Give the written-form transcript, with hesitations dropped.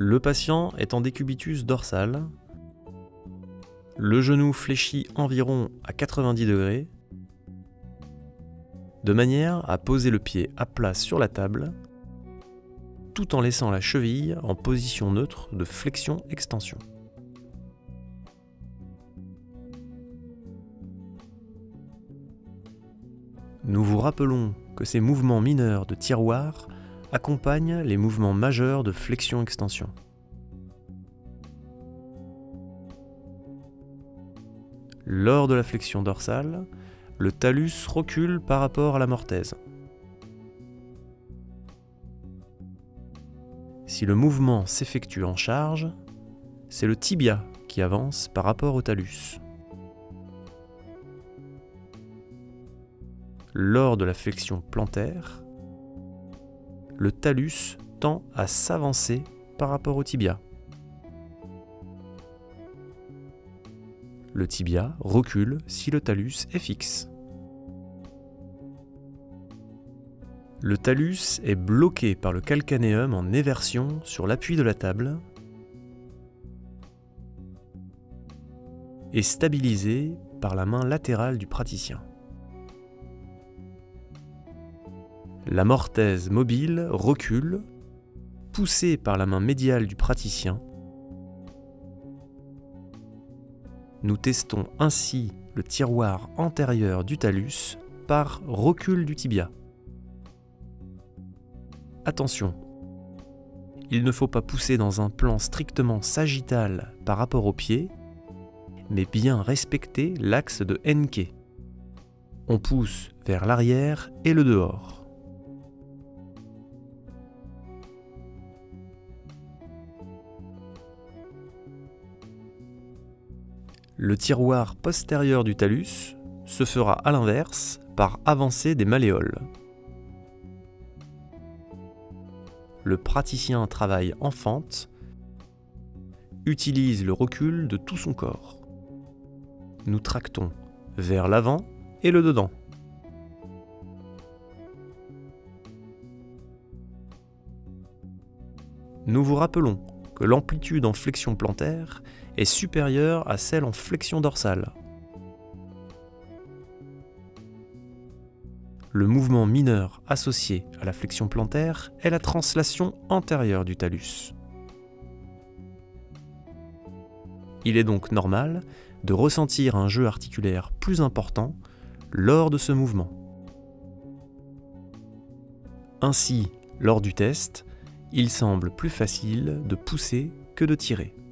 Le patient est en décubitus dorsal, le genou fléchi environ à 90 degrés, de manière à poser le pied à plat sur la table, tout en laissant la cheville en position neutre de flexion-extension. Nous vous rappelons que ces mouvements mineurs de tiroir accompagnent les mouvements majeurs de flexion-extension. Lors de la flexion dorsale, le talus recule par rapport à la mortaise. Si le mouvement s'effectue en charge, c'est le tibia qui avance par rapport au talus. Lors de la flexion plantaire, le talus tend à s'avancer par rapport au tibia. Le tibia recule si le talus est fixe. Le talus est bloqué par le calcanéum en éversion sur l'appui de la table et stabilisé par la main latérale du praticien. La mortaise mobile recule, poussée par la main médiale du praticien. Nous testons ainsi le tiroir antérieur du talus par recul du tibia. Attention, il ne faut pas pousser dans un plan strictement sagittal par rapport au pied, mais bien respecter l'axe de Encke. On pousse vers l'arrière et le dehors. Le tiroir postérieur du talus se fera à l'inverse par avancée des malléoles. Le praticien travaille en fente, utilise le recul de tout son corps. Nous tractons vers l'avant et le dedans. Nous vous rappelons que l'amplitude en flexion plantaire est supérieure à celle en flexion dorsale. Le mouvement mineur associé à la flexion plantaire est la translation antérieure du talus. Il est donc normal de ressentir un jeu articulaire plus important lors de ce mouvement. Ainsi, lors du test, il semble plus facile de pousser que de tirer.